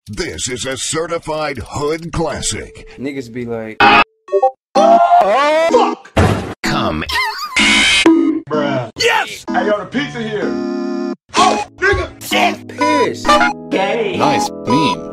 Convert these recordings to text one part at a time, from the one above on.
This is a certified hood classic. Niggas be like, Fuck! Come. Bruh. Yes! Hey, yo, the pizza here. Oh, nigga! shit, piss. Gay. Nice beam.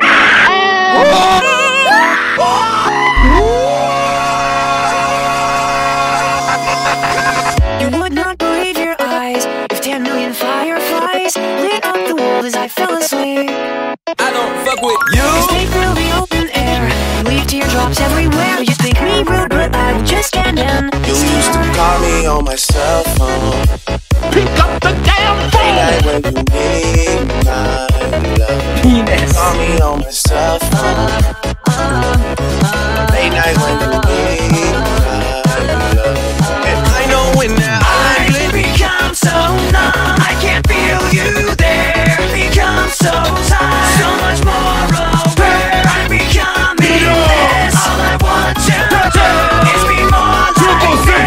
You would not believe your eyes if 10 million fireflies lit up the world as I fell asleep. I don't fuck with you. As they fill the open air and leave teardrops everywhere. You think me rude, but I will just stand and You used to call me on my cell phone. Pick up the damn phone! Like when you need my love. Penis. Call me on my cell phone. Late night when you need my love. And I know when that I become so numb, I can't feel you there. Become so tired, so much more aware. I'm becoming this. All I want to do is be more like me.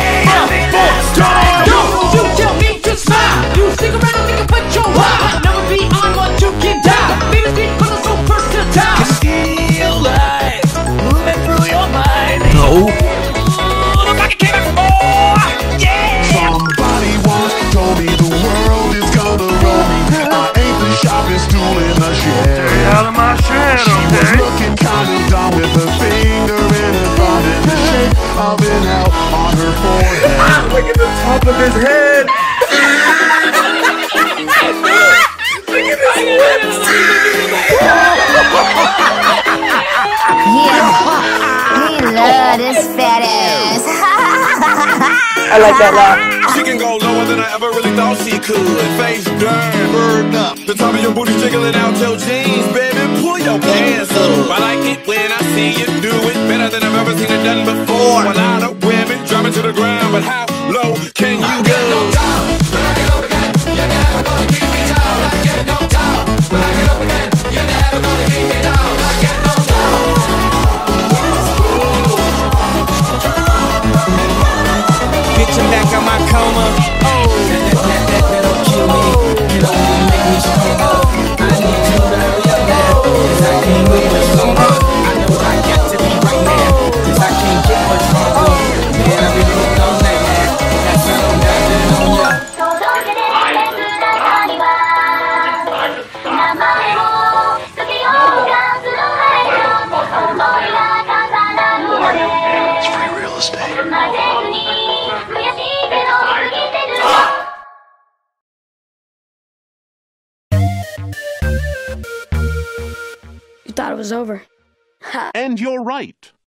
You tell me to smile. You stick around, nigga, but you're wild. Never be on what you can die. Baby, speak for the so versatile. Can feel life moving through your mind. No. Look like it came back for more. Yeah. Somebody once told me the world is gonna roll me. I ain't the sharpest tool in the shed. Out of my shed, She was looking kind of dumb with a finger in her thumb in the shape of an L on her forehead. Look at the top of his head. We love this fat ass. I like that laugh. She can go lower than I ever really thought she could. Face down, bird up. The top of your booty jiggling out your jeans, baby. Pull your pants up. I like it when I see you do it better than I've ever seen it done before. A lot of women dropping to the ground, but how low can you go? Bitchin' back on my coma. That'll kill me. It'll only make me stronger. I need you to hurry up now, 'cause I can't wait much longer. I know I got to be right now, 'cause I can't get much longer. Man, I really hope I'm that man. That's how I'm down on ya. 届けてくれた中には名前もつけようかする前の思いが重なるので負けずに悔しいけど過ぎてる You thought it was over? Ha. And you're right.